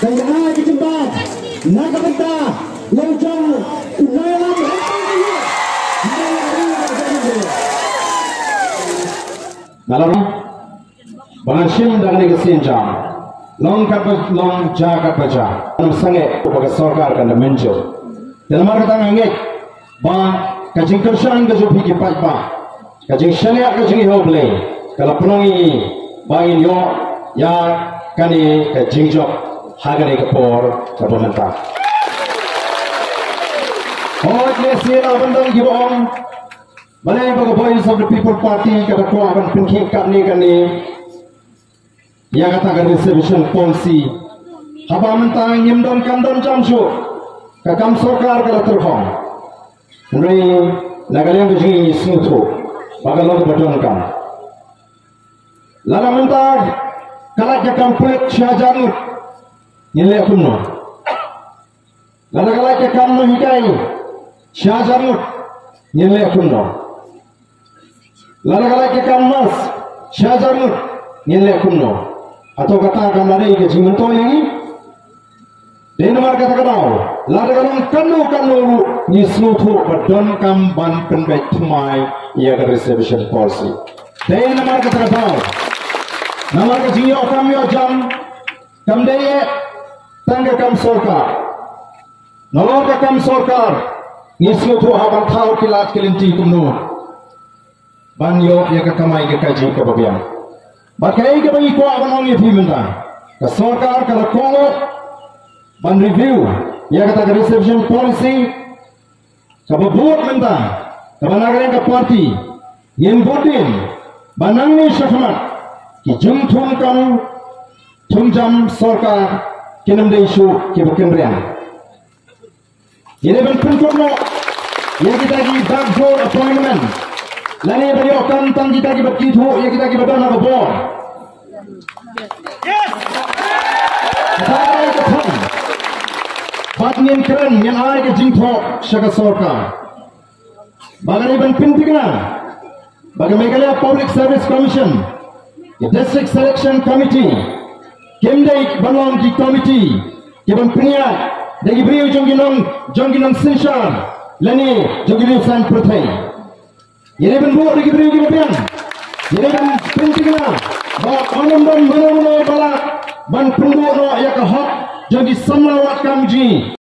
Kaya dijembat nakabenta lonceng dalam dalam bansin dan negosiasi jam long jaga baca sangat kepada सरकार kan menjo dalam kata ngek ba kajing kersan ke jopi ki pa kajing syariat kajing hoble kalau penongi bangin yo ya kani kajing job hagane ke por ke pemerintah oh lesira bandang gibong balai baga voice of the people party kata ko akan pinki kani yang katakan reservation policy haba mentang nyemdon kandon jamsu kakam sokar kala terhong nri nagalian kejing snutu bagalog badon kam lala mentang kala kakam pulit syajanut nyele kunno lala kala kakam no hikai syajanut nyele kunno lala kala kakam mas syajanut nyele kunno atau katakan lari ke jimanto yang ini Denmark kata-kata lari kanu nisnutu badon kam ban penbaik tumai ia ke reservation policy Denmark kata-kata nama ke jinyo kami jam kam deye tangga kam sorkar nolok kam sorkar nisnutu haban thau kilat kelinti kumnu ban yo ia ke kamai ke kaji ke babian bakai ke bagi ko aban ong yepi mentang ke sorkar kalau kongo ban review ia kata ke reservation policy ke buat mentang ke banagaran ke parti yen botin banang ni syahmat ki jumthum kan thumjam sorkar kinam de isu ke bekendrian ini ban punturno ia kita gi backdoor appointment lani bari akan tang kita ki bekitu ia kita ki badana bor yes Patnin keren yang ada ke jingtho syaka sorkar bagani ban pintigna bagai Meghalaya Public Service Commission the District Selection Committee kemdai balong ki committee kiban priya dagi brio jongginong sinshan lani jongginong san prothai ini ban buat lagi beri kemudian ini ban pentingnya bahawa anam bala ban penduduk yang kehak jadi semlawat kamji